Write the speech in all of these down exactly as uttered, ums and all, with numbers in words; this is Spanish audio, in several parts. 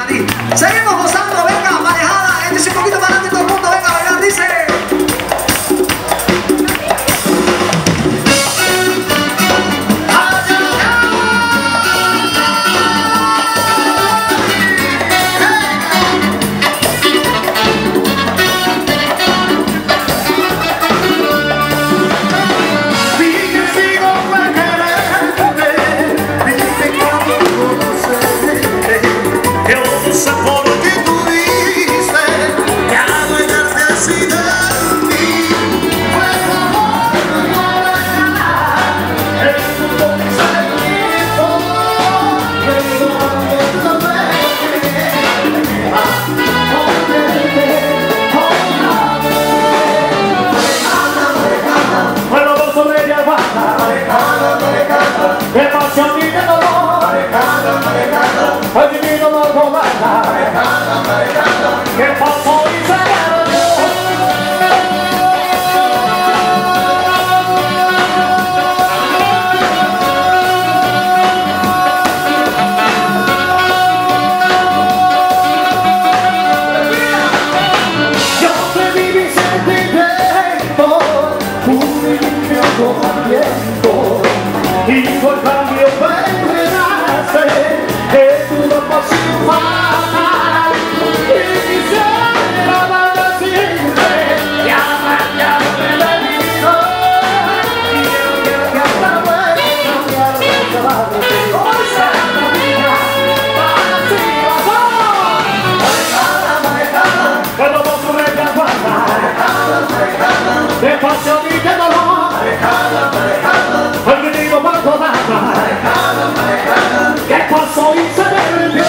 para ti. Seguimos gozando, venga, manejada. Este es un poquito para adelante, todo el mundo, venga a bailar, dice. Y por cambio perdonaste que tú no posible matar y quisiera maldecirte y amargarte de mi vida y yo quiero que hasta luego cambiar de trabajo hoy será la vida para ti amor manejada, manejada cuando vos subes la guarda manejada, manejada de pasión y de dolor manejada, manejada hoy venimos para toda manejada, manejada ¿qué pasó y se perdió?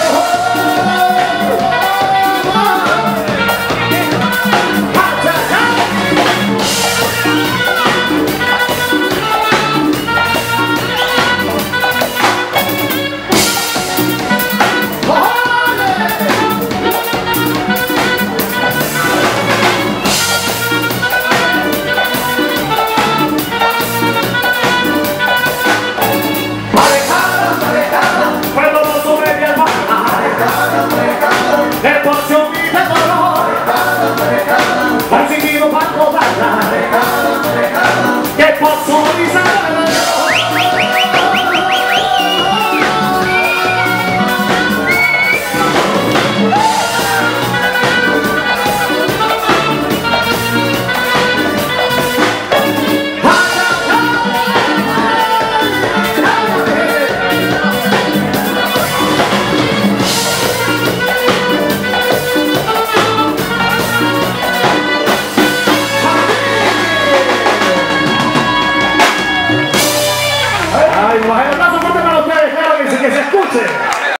Un aplauso fuerte para ustedes, claro que sí, que se escuche.